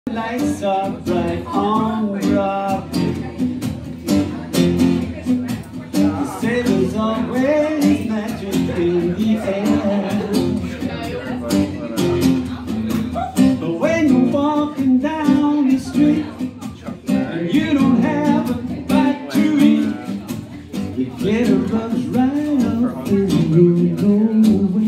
Lights are bright on Broadway. The sailors always magic in the air. But when you're walking down the street and you don't have a bite to eat, you get a rush right up and you go away.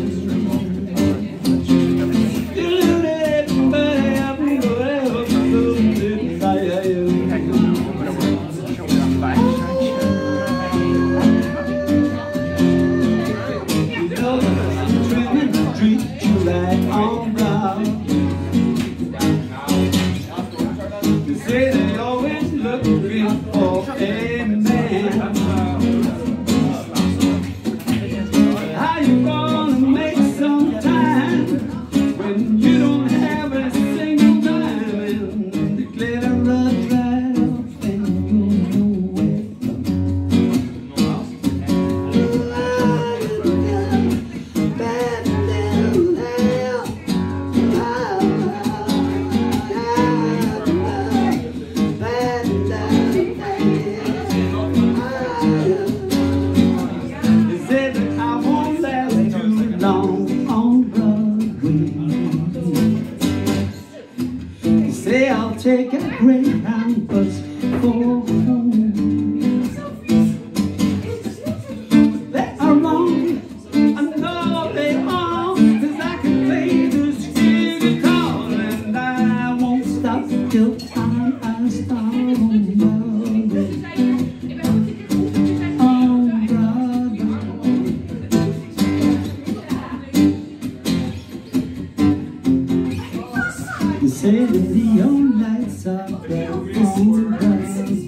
Say they always looking for a man. How you gonna make some time when you don't have a single dime and the glitter runs right off and you know it? Say I'll take a Greyhound bus for home. They are wrong, I know they are, 'cause I can play this guitar and I won't stop till I start on Broadway. On Broadway. You say the neon lights are bright on Broadway.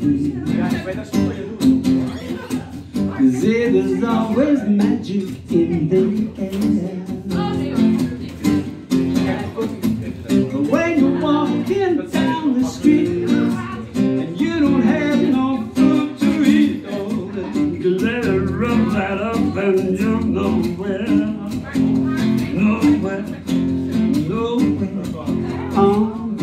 You say there's always magic in the air. But when you're walking down the street and you don't have no food to eat, oh, you let it run right up and you're nowhere, nowhere, nowhere. On